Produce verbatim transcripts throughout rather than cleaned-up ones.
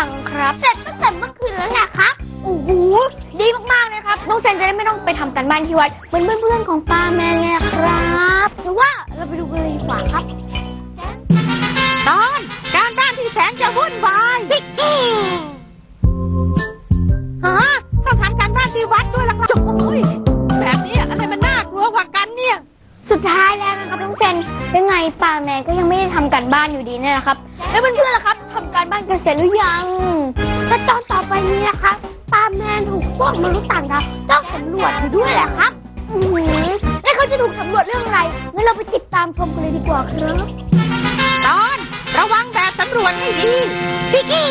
ยังครับเสร็จตั้งแต่เมื่อคืนแล้วแหละครับโอ้โหดีมากๆเลยครับน้องเซนจะได้ไม่ต้องไปทำการบ้านที่วัดเหมือนเพื่อนๆของป้าแม่ไงครับหรือว่าเราไปดูกันเลยดีกว่าครับตอนการบ้านที่แสนจะวุ่นวายบิ๊กกี้ฮะต้องทำการบ้านที่วัดด้วยล่ะครับโอ้ยแบบนี้อะไรมันน่ากลัวกว่ากันเนี่ยสุดท้ายแล้วนะครับน้องเซนยังไงป้าแม่ก็ยังไม่ได้ทำการบ้านอยู่ดีนี่แหละครับแล้วเพื่อนๆล่ะครับทำการบ้านกันเสร็จหรือยังและตอนต่อไปนี้นะครับป้าแม่ถูกพวกมนุษย์ต่างดาวต้องสำรวจอยู่ด้วยแหละครับอือหือแล้วเขาจะถูกสำรวจเรื่องอะไรงั้นเราไปติดตามชมกันเลยดีกว่าครับตอนระวังแบบสำรวจให้ดีบิ๊กกี้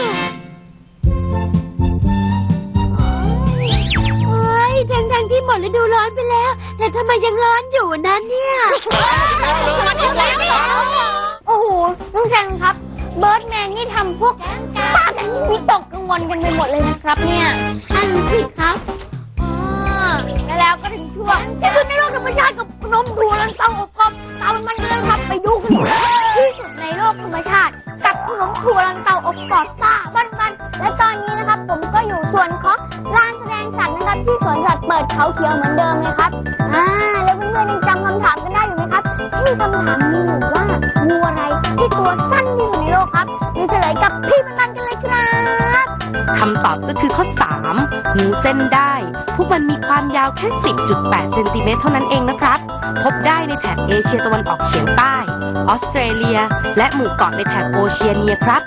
แทงๆที่หมดฤดูร้อนไปแล้วแต่ทำไมยังร้อนอยู่นะเนี่ยมันยังแล้วเหรอโอ้โหน้องแซงครับเบิร์ดแมนนี่ทำพวกป้าแมนนี่วิตกกังวลกันไปหมดเลยนะครับเนี่ยอันสิครับอ๋อแล้วก็ถึงช่วงที่สุดในโลกธรรมชาติกับขนมถั่วลันเตาอบกรอบเตามันเลยครับไปดูกันที่สุดในโลกธรรมชาติกับขนมถั่วลันเตาอบกรอบซ่าบ้านๆและตอนนี้นะครับผมก็อยู่ส่วนของลานแสดงสัตว์นะครับที่สวนสัตว์เปิดเขาเขียวเหมือนเดิมเลยครับอ่าแล้วเพื่อนๆยังจำคำถามกันได้อยู่ไหมครับที่คำถามมีอยู่ว่างูอะไรที่ตัวสั้นที่สุดในโลกครับดูเฉลยกับพี่มันกันเลยครับคำตอบก็คือข้อสามงูเส้นได้พวกมันมีความยาวแค่ สิบจุดแปด เซนติเมตรเท่านั้นเองนะครับพบได้ในแถบเอเชียตะวันออกเฉียงใต้ออสเตรเลียและหมู่เกาะในแถบโอเชียเนียครับ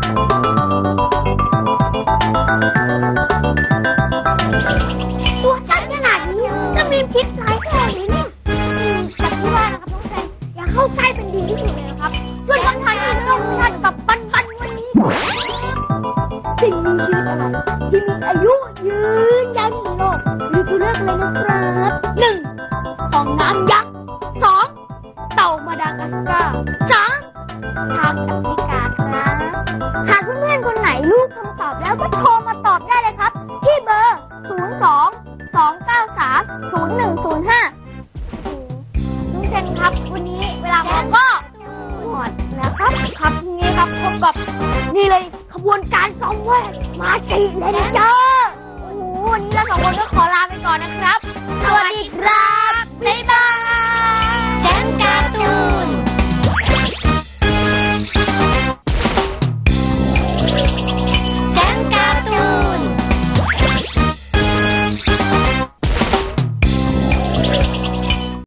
ตัวสั้นขนาดนี้จะมีพิษร้ายแค่ไหนเนี่ยแต่ที่ว่านะครับน้องแซนอย่าเข้าใกล้เป็นดีที่สุดเลยนะครับส่วนคำถามที่ต้องทันกับปันปันวันนี้สิ่งมีชีวิตอะไรที่มีอายุยืนยาวในโลกมีตัวเลือกเลยนะครับหนึ่งฟองน้ำยักษ์สองเต่ามาดากัสการ์สามทางแอฟริกาครับหากเพื่อนๆคนไหนรู้คำตอบแล้วก็โทรมาตอบได้เลยครับที่เบอร์ศูนย์ สอง สอง เก้า สาม ศูนย์ หนึ่ง ศูนย์ ห้าน้องเซนครับวันนี้เวลาเราก็หมดแล้วครับครับทีนี้ครับพบกับนี่เลยขบวนการซอมเวอร์มาจีเลนเจอร์โอ้โหวันนี้เราสองคนก็ขอลาไปก่อนนะครับสวัสดีครับ